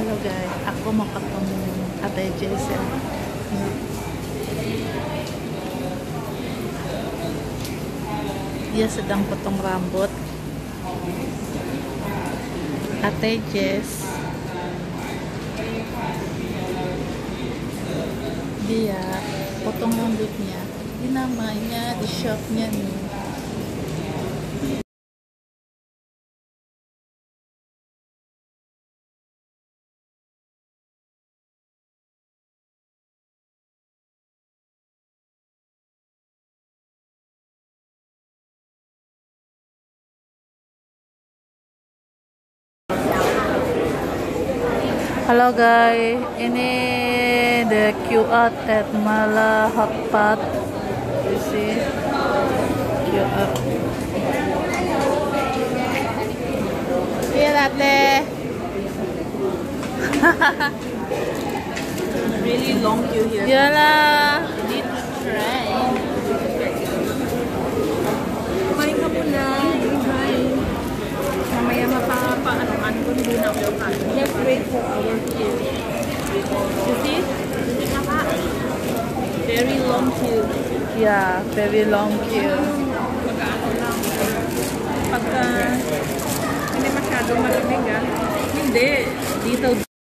Hello guys, ako makatong Ate Jess. Dia sedang potong rambut. Ate Jess. Dia potong rambutnya. Ini namanya di shopnya nih. Halo guys, ini the QR at Mala Hotpot. You see QR. Iya latte. Really long queue here. Yalah. You need to try. Kumain ka muna. Try. Mamaya mapapa-anoan ko, hindi na ako kain. Let's wait for our queue. You see? Hindi ka pa. Very long queue. Yeah, very long queue. Pagka-ano lang. Pagka hindi masyadong malamig ah. Hindi. Dito.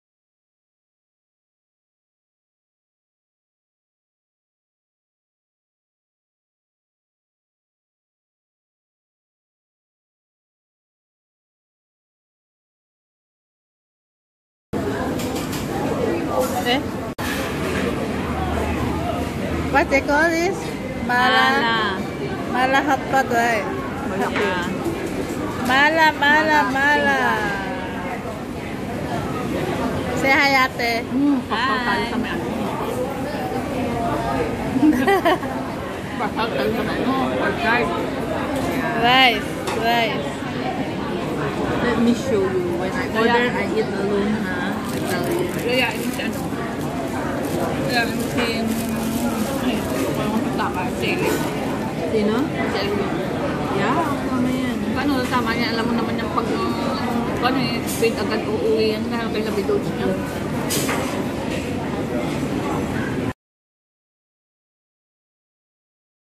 Okay. What they call this? Mala hotpot, right? Mala. Say hi, Ate. Pasal tayo sa may ano. Pasal tayo sa may ano. Rice. Let me show you. When I order, I eat alone, ha? I tell you. Kaya, ini si ano. Kaya, si... Ay, parang tama. Sili. Sino? Sili. Yeah, tama yan. Paano tama yan? Alam mo naman yung pag... Paano eh, wait agad uuwi yan. Kaya kayo nabidod niya.